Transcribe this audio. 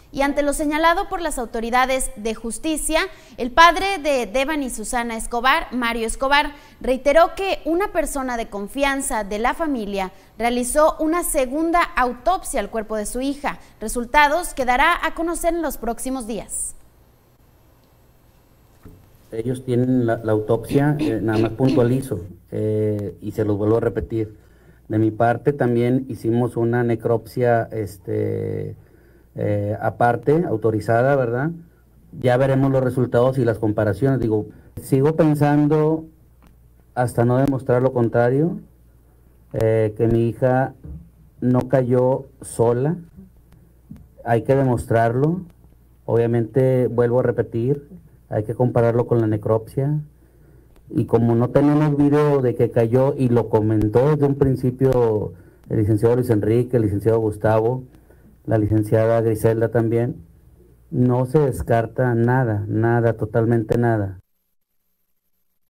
Y ante lo señalado por las autoridades de justicia, el padre de Devani Susana Escobar, Mario Escobar, reiteró que una persona de confianza de la familia realizó una segunda autopsia al cuerpo de su hija. Resultados que dará a conocer en los próximos días. Ellos tienen la autopsia, nada más puntualizo, y se los vuelvo a repetir. De mi parte también hicimos una necropsia aparte, autorizada, ¿verdad? Ya veremos los resultados y las comparaciones. Digo, sigo pensando, hasta no demostrar lo contrario, que mi hija no cayó sola. Hay que demostrarlo. Obviamente, vuelvo a repetir, hay que compararlo con la necropsia. Y como no tenemos video de que cayó, y lo comentó desde un principio el licenciado Luis Enrique, el licenciado Gustavo, la licenciada Griselda también, no se descarta nada, nada, totalmente nada.